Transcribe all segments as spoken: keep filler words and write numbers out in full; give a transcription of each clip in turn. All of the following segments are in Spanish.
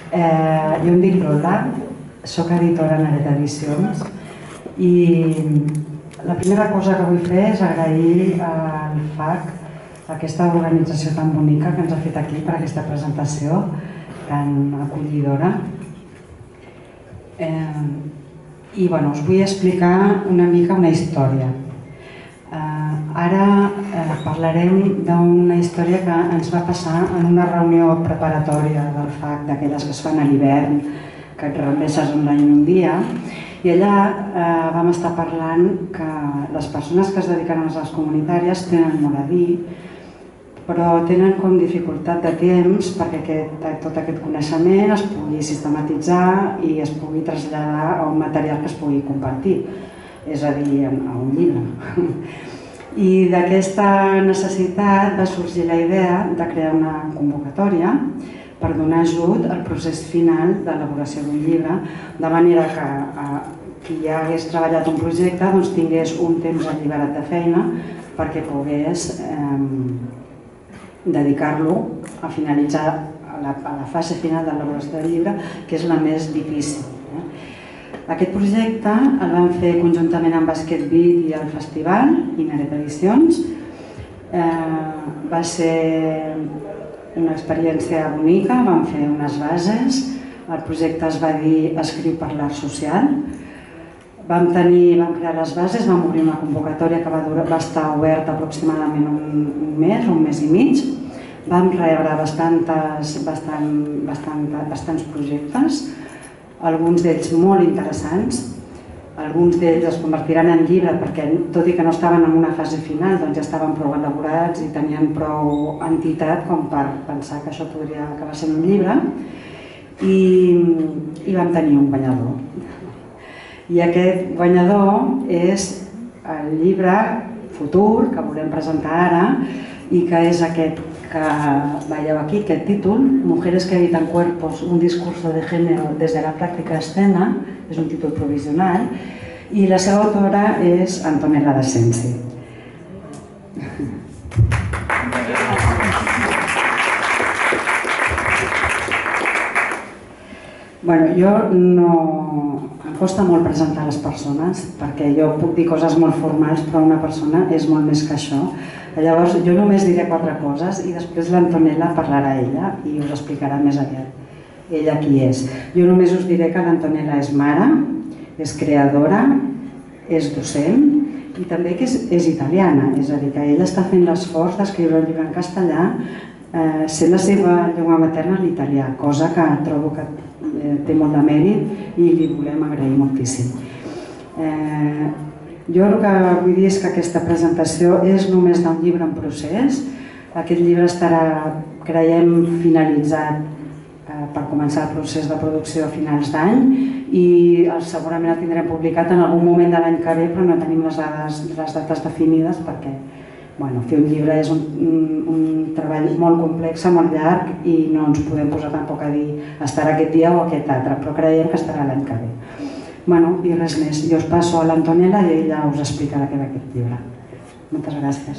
Eh, jo em dic Lola, soc editora en Areta Edicions i la primera cosa que vull fer és agrair al F A C, aquesta organització tan bonica que ens ha fet aquí per aquesta presentació tan acollidora. Eh, I bueno, us vull explicar una mica una història. Eh, ara eh, parlarem d'una història que ens va passar en una reunió preparatòria del F A C, d'aquelles que es fan a l'hivern, que et reuneixes online un dia, i allà eh, vam estar parlant que les persones que es dediquen a les comunitàries tenen molt a dir, però tenen com dificultat de temps perquè aquest, tot aquest coneixement es pugui sistematitzar i es pugui traslladar a un material que es pugui compartir, és a dir, a un llibre. I d'aquesta necessitat va sorgir la idea de crear una convocatòria per donar ajut al procés final d'elaboració d'un llibre, de manera que eh, qui ja hagués treballat un projecte doncs, tingués un temps alliberat de feina perquè pogués eh, dedicar-lo a finalitzar a la, a la fase final de l'elaboració del llibre, que és la més difícil. Eh? Aquest projecte el vam fer conjuntament amb Basquetbit i el festival, Ineret Edicions. Eh, va ser una experiència bonica, vam fer unes bases, el projecte es va dir Escriu per l'art social. Vam, tenir, vam crear les bases, vam obrir una convocatòria que va, durar, va estar oberta aproximadament un, un mes, un mes i mig. Vam rebre bastantes, bastant, bastant, bastants projectes, alguns d'ells molt interessants. Alguns d'ells es convertiran en llibre perquè, tot i que no estaven en una fase final, doncs ja estaven prou elaborats i tenien prou entitat com per pensar que això podria acabar sent un llibre. I, i vam tenir un guanyador. I aquest guanyador és el llibre futur que volem presentar ara i que és aquest que veieu aquí, aquest títol, Mujeres que habitan cuerpos, un discurso de género desde la práctica escena, és un títol provisional, i la seva autora és Antonella D'Ascensi. Bueno, jo no... Em costa molt presentar les persones perquè jo puc dir coses molt formals però una persona és molt més que això. Llavors jo només diré quatre coses i després l'Antonella parlarà ella i us explicarà més aviat ella qui és. Jo només us diré que l'Antonella és mare, és creadora, és docent i també que és, és italiana, és a dir, que ella està fent l'esforç d'escriure un llibre en castellà eh, sent la seva llengua materna l'italià, cosa que trobo que té molt de mèrit i li volem agrair moltíssim. Eh, jo el que vull dir és que aquesta presentació és només d'un llibre en procés. Aquest llibre estarà, creiem, finalitzat eh, per començar el procés de producció a finals d'any i segurament el tindrem publicat en algun moment de l'any que ve, però no tenim les, dades, les dates definides perquè bueno, fer un llibre és un, un, un treball molt complex, molt llarg i no ens podem posar tampoc a dir estarà aquest dia o aquest altre, però creiem que estarà l'any que ve. Bueno, i res més, jo us passo a l'Antonella i ella us explicarà què va aquest llibre. Moltes gràcies.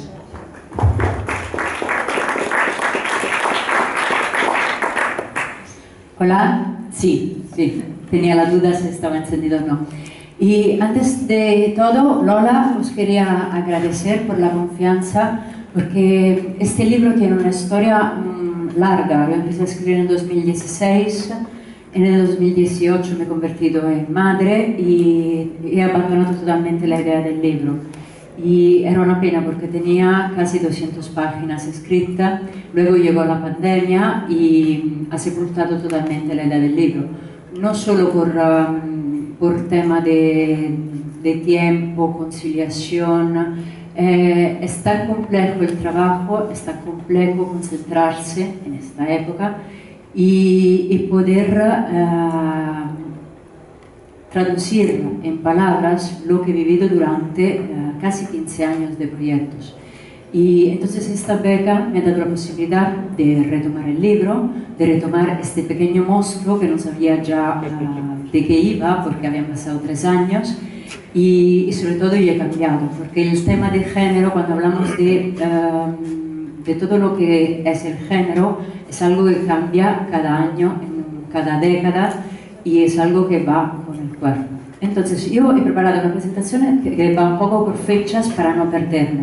Hola, sí, sí, tenía la duda si estaba encendido o no. Y antes de todo, Lola, os quería agradecer por la confianza, porque este libro tiene una historia mmm, larga. Yo empecé a escribir en dos mil dieciséis, en el dos mil dieciocho me he convertido en madre y he abandonado totalmente la idea del libro. Y era una pena porque tenía casi doscientas páginas escritas, luego llegó la pandemia y ha sepultado totalmente la idea del libro. No solo por... Um, por tema de, de tiempo, conciliación. Eh, es tan complejo el trabajo, es tan complejo concentrarse en esta época y, y poder uh, traducir en palabras lo que he vivido durante uh, casi quince años de proyectos. Y entonces esta beca me ha dado la posibilidad de retomar el libro, de retomar este pequeño monstruo que no sabía ya uh, de qué iba, porque habían pasado tres años, y, y sobre todo yo he cambiado, porque el tema de género, cuando hablamos de, uh, de todo lo que es el género, es algo que cambia cada año en cada década y es algo que va con el cuerpo. Entonces yo he preparado una presentación que, que va un poco por fechas para no perderme.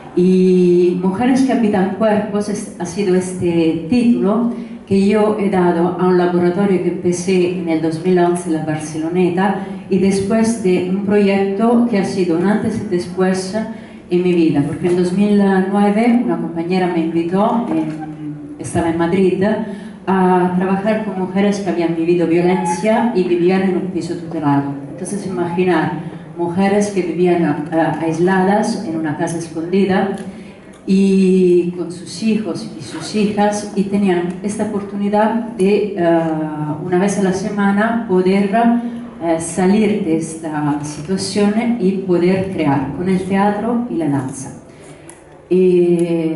Y Mujeres que habitan cuerpos es, ha sido este título que yo he dado a un laboratorio que empecé en el dos mil once en la Barceloneta y después de un proyecto que ha sido un antes y después en mi vida, porque en dos mil nueve una compañera me invitó, en, estaba en Madrid, a trabajar con mujeres que habían vivido violencia y vivían en un piso tutelado. Entonces imaginar mujeres que vivían uh, aisladas en una casa escondida y con sus hijos y sus hijas y tenían esta oportunidad de uh, una vez a la semana poder uh, salir de esta situación y poder crear con el teatro y la danza. Y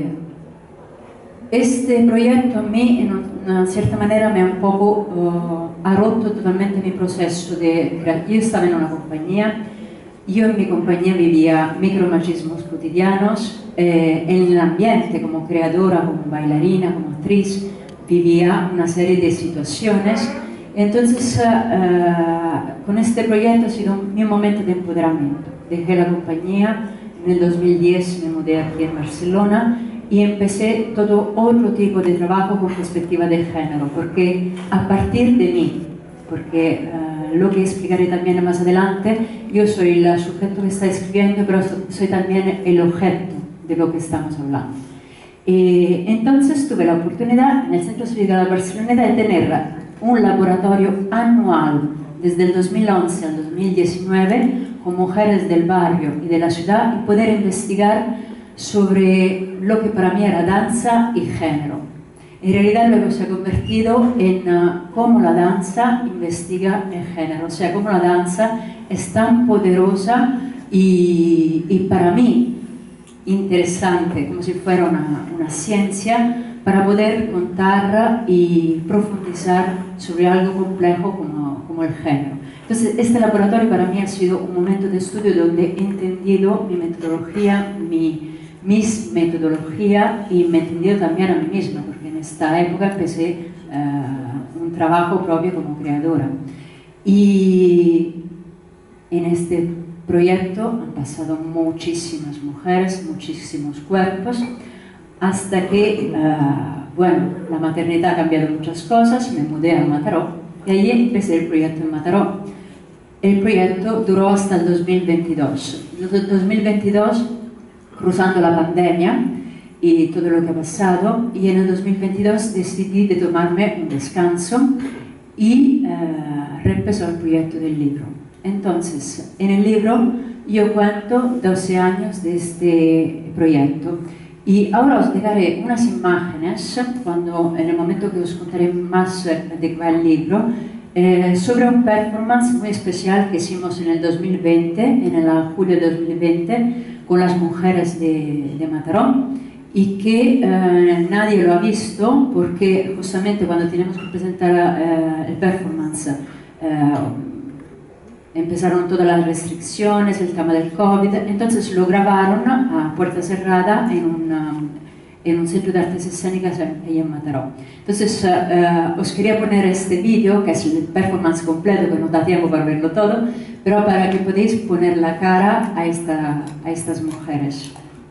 este proyecto a mí en una cierta manera me ha un poco uh, ha roto totalmente mi proceso de crear. Yo estaba en una compañía. Yo en mi compañía vivía micromachismos cotidianos, eh, en el ambiente como creadora, como bailarina, como actriz, vivía una serie de situaciones. Entonces, uh, con este proyecto ha sido mi momento de empoderamiento. Dejé la compañía, en el dos mil diez me mudé aquí en Barcelona y empecé todo otro tipo de trabajo con perspectiva de género, porque a partir de mí, porque uh, lo que explicaré también más adelante, yo soy el sujeto que está escribiendo, pero soy también el objeto de lo que estamos hablando. Eh, entonces tuve la oportunidad en el Centro Cívico de la Barceloneta de tener un laboratorio anual desde el dos mil once al dos mil diecinueve con mujeres del barrio y de la ciudad y poder investigar sobre lo que para mí era danza y género. En realidad luego se ha convertido en uh, cómo la danza investiga el género, o sea, cómo la danza es tan poderosa y, y para mí interesante, como si fuera una, una ciencia, para poder contar y profundizar sobre algo complejo como, como el género. Entonces, este laboratorio para mí ha sido un momento de estudio donde he entendido mi metodología, mi mis metodología y me he entendido también a mí misma, porque en esta época empecé uh, un trabajo propio como creadora. Y en este proyecto han pasado muchísimas mujeres, muchísimos cuerpos, hasta que, uh, bueno, la maternidad ha cambiado muchas cosas, me mudé a Mataró y allí empecé el proyecto en Mataró. El proyecto duró hasta el dos mil veintidós. En el dos mil veintidós, cruzando la pandemia y todo lo que ha pasado, y en el dos mil veintidós decidí de tomarme un descanso y uh, reempezó el proyecto del libro. Entonces, en el libro yo cuento doce años de este proyecto y ahora os dejaré unas imágenes, cuando, en el momento que os contaré más de qué va el libro, eh, sobre un performance muy especial que hicimos en el dos mil veinte, en el julio de dos mil veinte, con las mujeres de, de Mataró y que eh, nadie lo ha visto porque justamente cuando teníamos que presentar eh, el performance eh, empezaron todas las restricciones, el tema del COVID, entonces lo grabaron a puerta cerrada en, una, en un centro de artes escénicas ahí en Mataró. Entonces uh, os quería poner este vídeo, que es el performance completo, que no da tiempo para verlo todo, pero para que podáis poner la cara a, esta, a estas mujeres.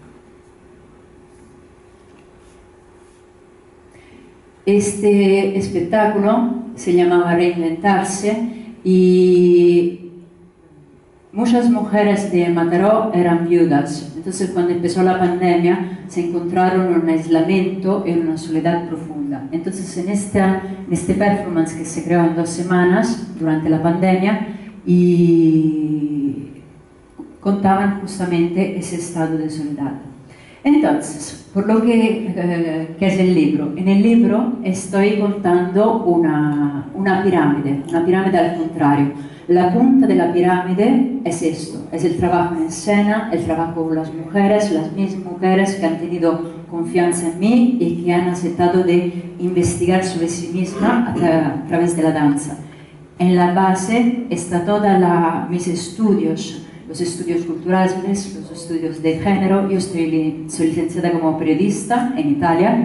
Este espectáculo se llamaba Reinventarse y muchas mujeres de Mataró eran viudas, entonces cuando empezó la pandemia se encontraron en un aislamiento y en una soledad profunda. Entonces en, esta, en este performance que se creó en dos semanas durante la pandemia y contaban justamente ese estado de soledad. Entonces, por lo que, eh, que es el libro, en el libro estoy contando una, una pirámide, una pirámide al contrario. La punta de la pirámide es esto, es el trabajo en escena, el trabajo con las mujeres, las mismas mujeres que han tenido confianza en mí y que han aceptado de investigar sobre sí mismas a, tra a través de la danza. En la base está toda la, mis estudios, los estudios culturales, los estudios de género. Yo estoy, soy licenciada como periodista en Italia,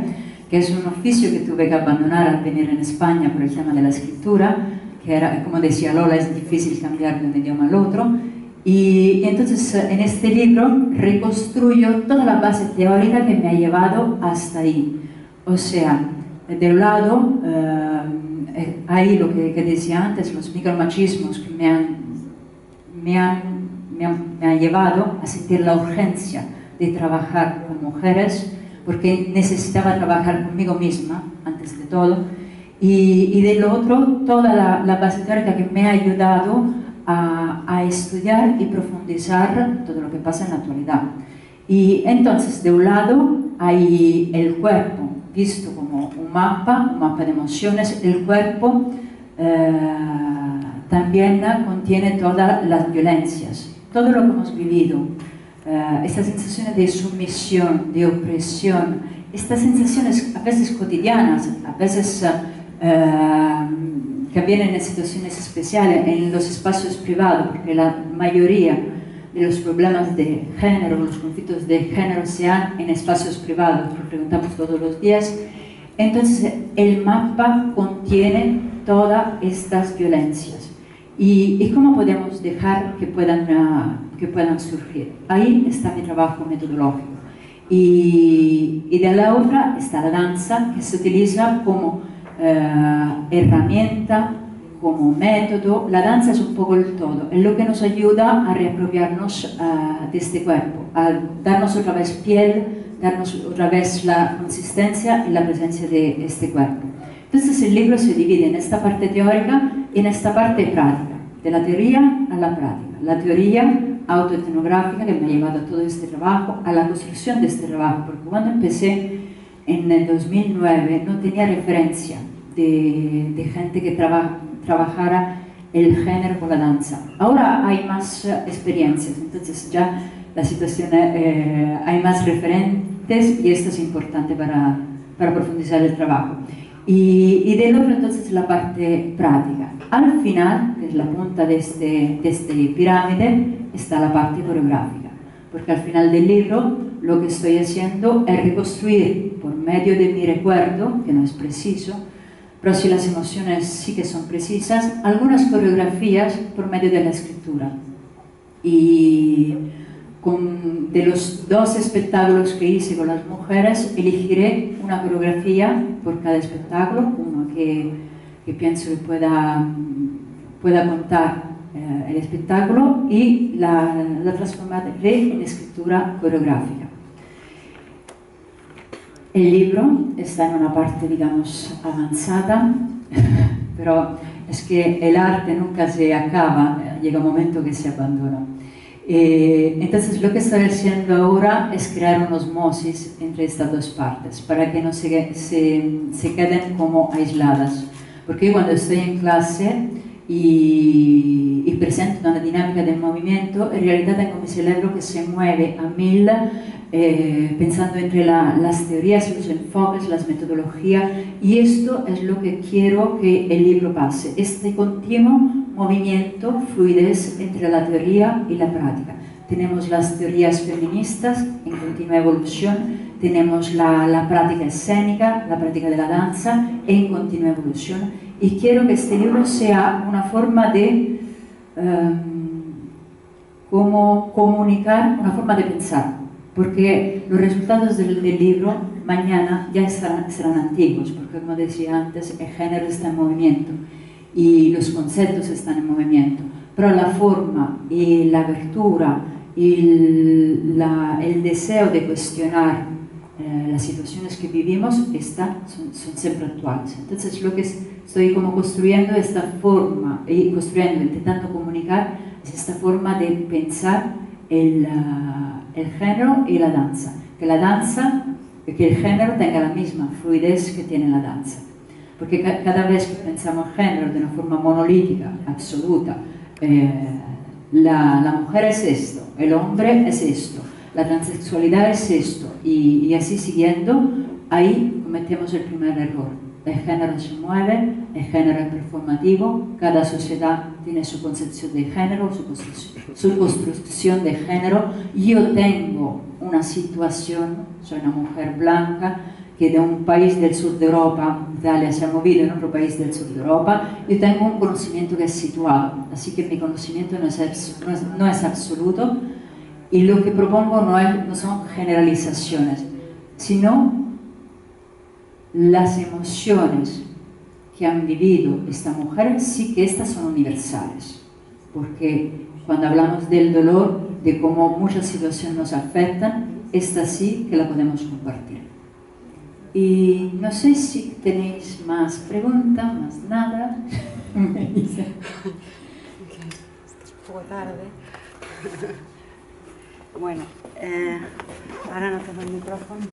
que es un oficio que tuve que abandonar al venir en España por el tema de la escritura, que era, como decía Lola, es difícil cambiar de un idioma al otro. Y, y entonces en este libro reconstruyo toda la base teórica que me ha llevado hasta ahí. O sea, de un lado, eh, hay lo que, que decía antes, los micromachismos que me han, me, han, me, han, me han llevado a sentir la urgencia de trabajar con mujeres, porque necesitaba trabajar conmigo misma, antes de todo, y, y del otro, toda la, la base teórica que me ha ayudado a, a estudiar y profundizar todo lo que pasa en la actualidad. Y entonces, de un lado, hay el cuerpo, visto como un mapa, un mapa de emociones. El cuerpo eh, también contiene todas las violencias, todo lo que hemos vivido, eh, estas sensaciones de sumisión, de opresión, estas sensaciones a veces cotidianas, a veces eh, que vienen en situaciones especiales, en los espacios privados, porque la mayoría de los problemas de género, los conflictos de género se dan en espacios privados, lo preguntamos todos los días. Entonces el mapa contiene todas estas violencias. ¿Y, y cómo podemos dejar que puedan, uh, que puedan surgir? Ahí está mi trabajo metodológico. Y, y de la otra está la danza, que se utiliza como uh, herramienta, como método. La danza es un poco el todo, es lo que nos ayuda a reapropiarnos uh, de este cuerpo, a darnos otra vez piel, darnos otra vez la consistencia y la presencia de este cuerpo. Entonces el libro se divide en esta parte teórica y en esta parte práctica, de la teoría a la práctica. La teoría autoetnográfica que me ha llevado a todo este trabajo, a la construcción de este trabajo, porque cuando empecé en el dos mil nueve no tenía referencia de, de gente que trabaja trabajara el género con la danza. Ahora hay más uh, experiencias, entonces ya la situación, eh, hay más referentes y esto es importante para, para profundizar el trabajo. Y, y del otro entonces la parte práctica. Al final, que es la punta de este, de este pirámide, está la parte coreográfica, porque al final del libro lo que estoy haciendo es reconstruir por medio de mi recuerdo, que no es preciso, pero si las emociones sí que son precisas, algunas coreografías por medio de la escritura. Y con, de los dos espectáculos que hice con las mujeres, elegiré una coreografía por cada espectáculo, uno que, que pienso que pueda, pueda contar eh, el espectáculo, y la, la transformaré en escritura coreográfica. El libro está en una parte, digamos, avanzada, pero es que el arte nunca se acaba, llega un momento que se abandona. Eh, entonces lo que estoy haciendo ahora es crear una osmosis entre estas dos partes, para que no se, se, se queden como aisladas. Porque yo cuando estoy en clase y, y presento una dinámica del movimiento, en realidad tengo mi cerebro que se mueve a mil, Eh, pensando entre la, las teorías, los enfoques, las metodologías, y esto es lo que quiero que el libro pase, este continuo movimiento, fluidez entre la teoría y la práctica. Tenemos las teorías feministas en continua evolución, tenemos la, la práctica escénica, la práctica de la danza en continua evolución, y quiero que este libro sea una forma de um, cómo comunicar, una forma de pensar, porque los resultados del, del libro mañana ya estarán, serán antiguos, porque como decía antes, el género está en movimiento y los conceptos están en movimiento, pero la forma y la apertura y el, la, el deseo de cuestionar eh, las situaciones que vivimos está, son, son siempre actuales. Entonces lo que estoy como construyendo esta forma, y construyendo, intentando comunicar, es esta forma de pensar el, uh, el género y la danza, que la danza, que el género tenga la misma fluidez que tiene la danza, porque ca cada vez que pensamos en género de una forma monolítica, absoluta, eh, la, la mujer es esto, el hombre es esto, la transexualidad es esto, y, y así siguiendo, ahí cometemos el primer error. El género se mueve, el género es performativo, cada sociedad tiene su concepción de género, su construcción, su construcción de género. Yo tengo una situación, soy una mujer blanca que de un país del sur de Europa, Italia, se ha movido en otro país del sur de Europa, yo tengo un conocimiento que es situado, así que mi conocimiento no es, no es, no es absoluto, y lo que propongo no, es, no son generalizaciones, sino las emociones que han vivido estas mujeres, sí que estas son universales, porque cuando hablamos del dolor, de cómo muchas situaciones nos afectan, esta sí que la podemos compartir. Y no sé si tenéis más preguntas, más nada. Es un poco tarde. Bueno, eh, ahora no tengo el micrófono.